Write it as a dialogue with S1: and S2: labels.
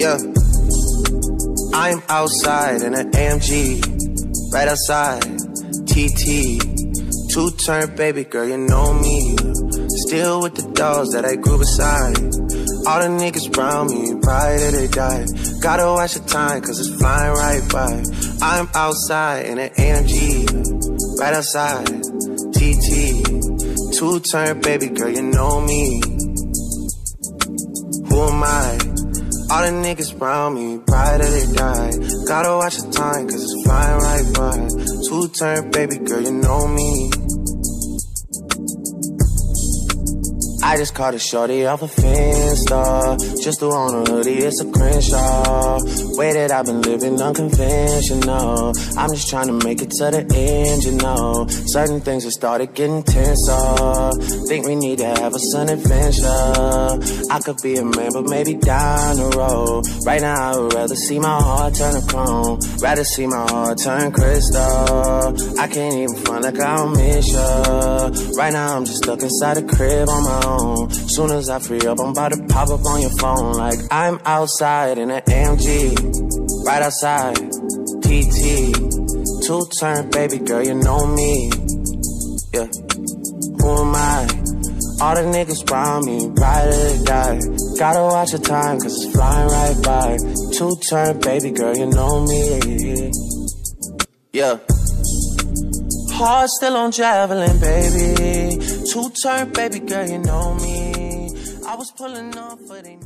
S1: Yeah, I'm outside in an AMG, right outside, TT. Two-turn baby girl, you know me. Still with the dogs that I grew beside. All the niggas around me, right till they die. Gotta watch the time, cause it's flying right by. I'm outside in an AMG, right outside, TT. Two-turn baby girl, you know me. Who am I? All the niggas around me, right till they die. Gotta watch the time, cause it's flying right by. Two-turn baby girl, you know me. I just caught a shorty off a Finsta. Just threw on a hoodie, it's a Crenshaw. Way that I've been living unconventional. I'm just trying to make it to the end, you know. Certain things have started getting tenser. Think we need to have us an adventure. I could be a man, but maybe down the road. Right now I would rather see my heart turn to chrome. Rather see my heart turn crystal. I can't even front like I don't miss ya. Right now I'm just stuck inside the crib on my own. Soon as I free up, I'm about to pop up on your phone. Like I'm outside in an AMG, right outside, TT. Two-turn baby girl, you know me. Yeah, who am I? All the niggas around me, right till they die. Gotta watch the time, cause it's flying right by. Two-turn baby girl, you know me. Yeah. Heart still on javelin, baby. Two-turn baby girl, you know me. I was pulling up for they